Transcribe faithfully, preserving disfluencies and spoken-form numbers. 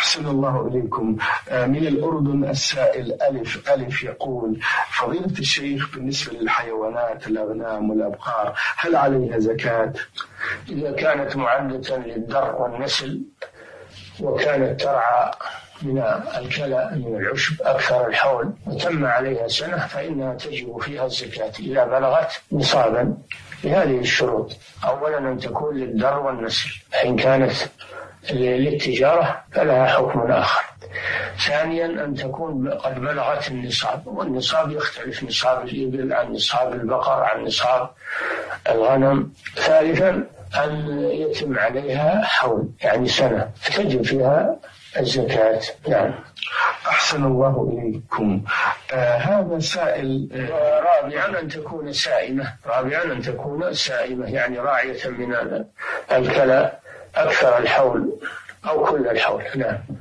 أحسن الله إليكم. من الأردن السائل ألف ألف يقول: فضيلة الشيخ، بالنسبة للحيوانات الأغنام والأبقار هل عليها زكاة؟ إذا كانت معدة للدر والنسل وكانت ترعى من الكلى من العشب أكثر الحول وتم عليها سنة فإنها تجب فيها الزكاة إذا بلغت نصابا بهذه الشروط: أولا أن تكون للدر والنسل، فإن كانت للتجارة فلها حكم آخر. ثانيا أن تكون قد بلغت النصاب، والنصاب يختلف، نصاب الإبل عن نصاب البقر عن نصاب الغنم. ثالثا أن يتم عليها حول يعني سنة فتجب فيها الزكاة. نعم. أحسن الله إليكم. آه هذا سائل. آه رابعا أن تكون سائمة، رابعا أن تكون سائمة يعني راعية من الكلى أكثر الحول أو كل الحول. نعم.